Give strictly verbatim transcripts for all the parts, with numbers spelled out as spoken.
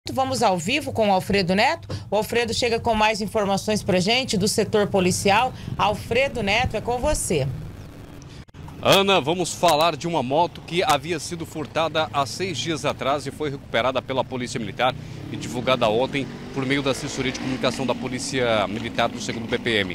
Vamos ao vivo com o Alfredo Neto. O Alfredo chega com mais informações pra gente do setor policial. Alfredo Neto, é com você. Ana, vamos falar de uma moto que havia sido furtada há seis dias atrás e foi recuperada pela Polícia Militar e divulgada ontem por meio da assessoria de comunicação da Polícia Militar do segundo B P M.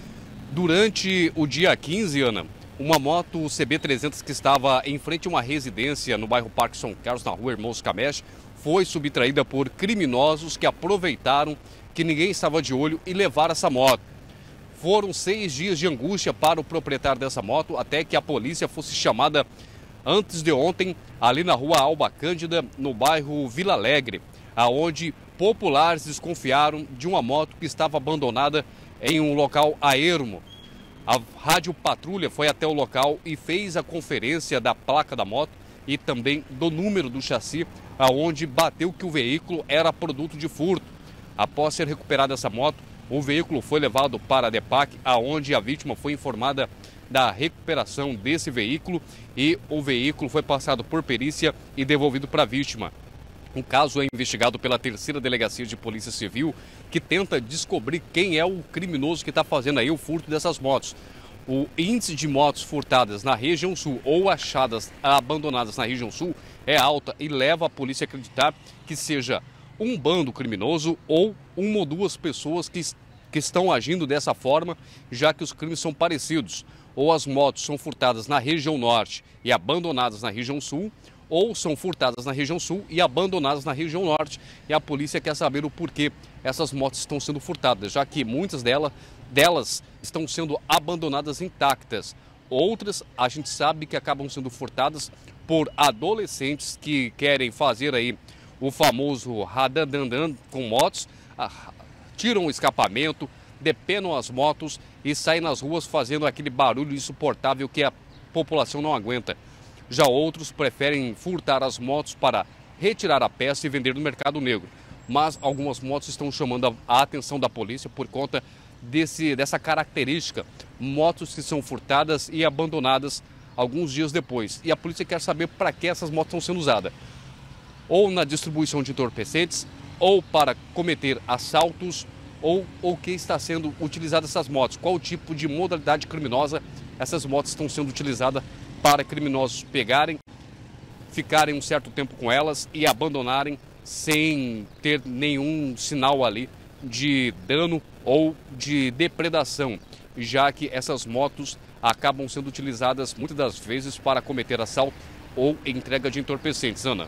Durante o dia quinze, Ana, uma moto C B trezentos que estava em frente a uma residência no bairro Parque São Carlos, na rua Irmãos Camesh, foi subtraída por criminosos que aproveitaram que ninguém estava de olho e levaram essa moto. Foram seis dias de angústia para o proprietário dessa moto, até que a polícia fosse chamada antes de ontem, ali na rua Alba Cândida, no bairro Vila Alegre, aonde populares desconfiaram de uma moto que estava abandonada em um local a ermo. A Rádio Patrulha foi até o local e fez a conferência da placa da moto e também do número do chassi, aonde bateu que o veículo era produto de furto. Após ser recuperada essa moto, o veículo foi levado para a DEPAC, aonde a vítima foi informada da recuperação desse veículo e o veículo foi passado por perícia e devolvido para a vítima. O caso é investigado pela terceira Delegacia de Polícia Civil, que tenta descobrir quem é o criminoso que está fazendo aí o furto dessas motos. O índice de motos furtadas na região sul ou achadas abandonadas na região sul é alta e leva a polícia a acreditar que seja um bando criminoso ou uma ou duas pessoas que, que estão agindo dessa forma, já que os crimes são parecidos. Ou as motos são furtadas na região norte e abandonadas na região sul, ou são furtadas na região sul e abandonadas na região norte. E a polícia quer saber o porquê essas motos estão sendo furtadas, já que muitas delas, delas estão sendo abandonadas intactas. Outras a gente sabe que acabam sendo furtadas por adolescentes que querem fazer aí o famoso radandandan com motos, tiram o escapamento, depenam as motos e saem nas ruas fazendo aquele barulho insuportável que a população não aguenta. Já outros preferem furtar as motos para retirar a peça e vender no mercado negro. Mas algumas motos estão chamando a atenção da polícia por conta desse, dessa característica. Motos que são furtadas e abandonadas alguns dias depois. E a polícia quer saber para que essas motos estão sendo usadas. Ou na distribuição de entorpecentes, ou para cometer assaltos, ou o que está sendo utilizadas essas motos. Qual tipo de modalidade criminosa essas motos estão sendo utilizadas para criminosos pegarem, ficarem um certo tempo com elas e abandonarem sem ter nenhum sinal ali de dano ou de depredação, já que essas motos acabam sendo utilizadas muitas das vezes para cometer assalto ou entrega de entorpecentes. Ana.